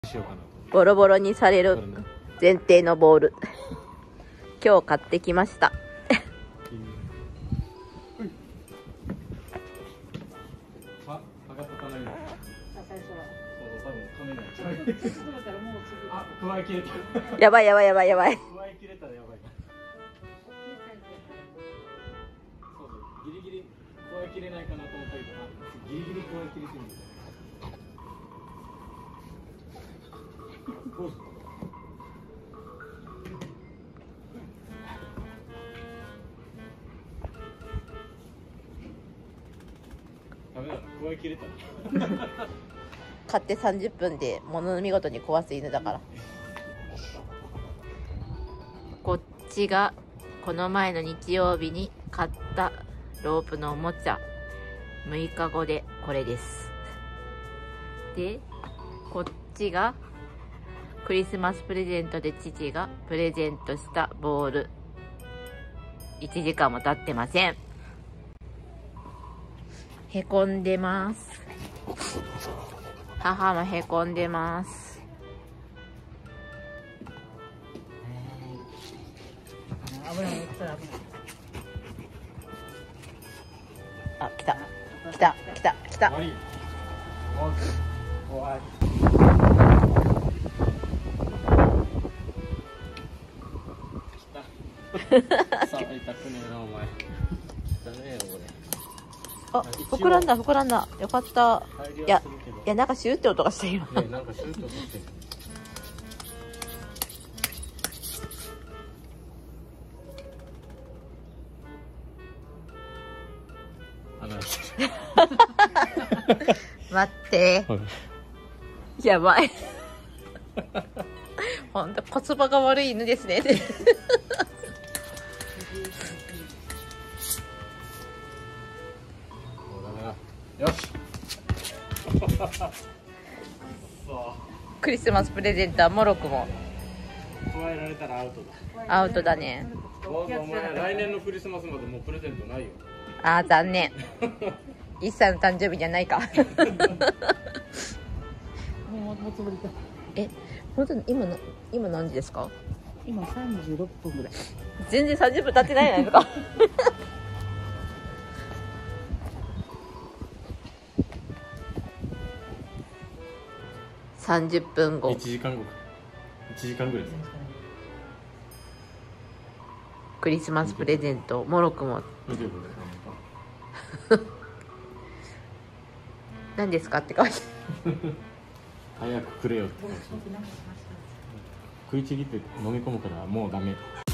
しようかなと。 ボロボロにされる前提のボール今日買ってきました歯が立たないの。 最初は。 そう多分紙があ、加え切れた。 やばいやばいやばいやばい。 加え切れたらやばいな。そうそうギリギリ加え切れないかなと思ったけど、ギリギリ加え切れてるんですよ。ダメだな、加え切れた。 買って30分で物の見事に壊す犬だから。こっちがこの前の日曜日に買ったロープのおもちゃ。6日後でこれです。でこっちがクリスマスプレゼントで父がプレゼントしたボール。1時間も経ってません。へこんでます。母もへこんでます。 危ない、来たら危ない。 あ、来た。来た。来た。来た。 終わり。終わり。さあ、痛くねえな、お前。汚ねえよ、 あ、膨らんだ、膨らんだ。よかった。 俺。 いや、なんかシューって音がしたよ。 ね、なんかシュートしてる。 待って。やばい。ほんと、コスパが悪い犬ですね。 よし。 クリスマスプレゼントはモロクも加えられたらアウトだ。 アウトだね。 お前来年のクリスマスまでもうプレゼントないよ。 あー残念。1歳の誕生日じゃないか。 もうつぶりか。 本当に今何時ですか？ 今36分ぐらい。 全然30分経ってないじゃないですか。30分後。 1時間後か。1時間ぐらいです。 クリスマスプレゼント、モロクも。何ですかって感じ。 早くくれよって。食いちぎって飲み込むからもうダメ。